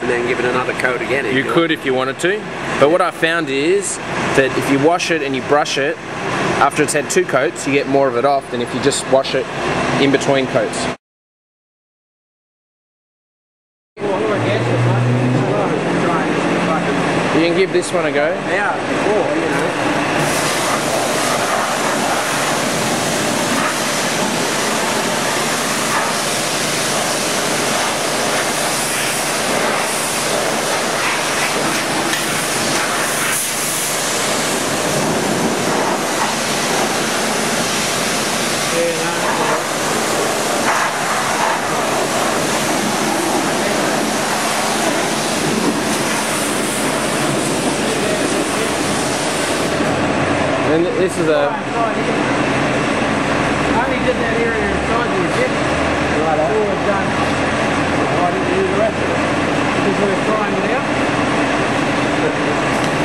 and then give it another coat again. You could if you wanted to, but what I found is that if you wash it and you brush it, after it's had 2 coats, you get more of it off than if you just wash it in between coats. You can give this one a go. Yeah, before, you know. And this is a... I only did that area inside the ship. Right, all was done. I didn't do the rest of it. Because we were trying it out.